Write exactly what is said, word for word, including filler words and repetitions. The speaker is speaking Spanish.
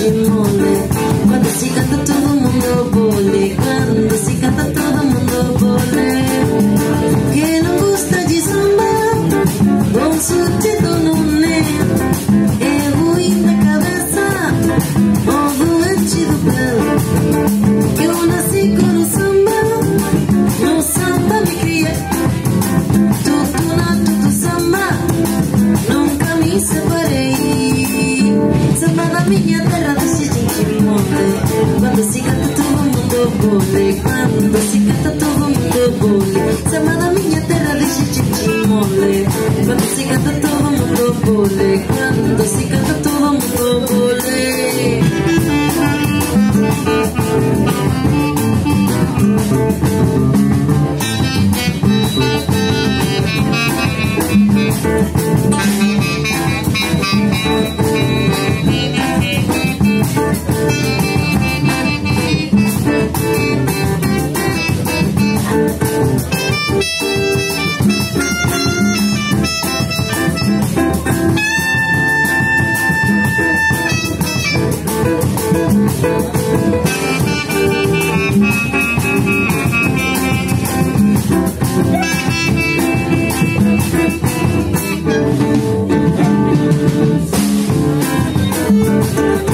chinchimole. Cuando si canta todo el mundo vole, cuando si canta todo el mundo vole. Que non gusta di samba, con su tito non è. E voi na cabeça, ovo é tido belo. Que eu nasci com o samba, no samba me criei. Tudo na tudo samba, nunca me separei. Samba da minha terra deixa gente monte. Quando se canta todo mundo bole, quando se canta todo mundo bole. Samba da minha terra deixa gente mole. Quando se canta todo mundo bole, quando se canta todo mundo bole. Thank you.